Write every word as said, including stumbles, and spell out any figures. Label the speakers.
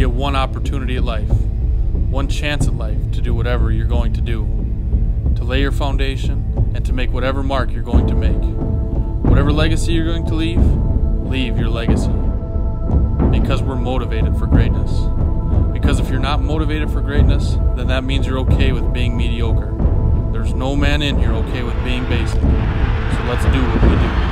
Speaker 1: get one opportunity at life, one chance at life to do whatever you're going to do, to lay your foundation and to make whatever mark you're going to make. Whatever legacy you're going to leave, leave your legacy. Because we're motivated for greatness. Because if you're not motivated for greatness, then that means you're okay with being mediocre. There's no man in here okay with being basic. So let's do what we do.